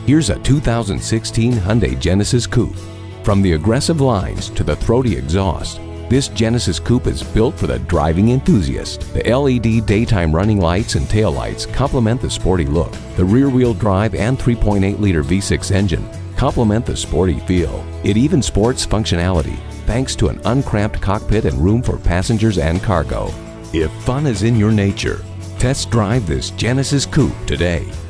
Here's a 2016 Hyundai Genesis Coupe. From the aggressive lines to the throaty exhaust, this Genesis Coupe is built for the driving enthusiast. The LED daytime running lights and taillights complement the sporty look. The rear-wheel drive and 3.8-liter V6 engine complement the sporty feel. It even sports functionality thanks to an uncramped cockpit and room for passengers and cargo. If fun is in your nature, test drive this Genesis Coupe today.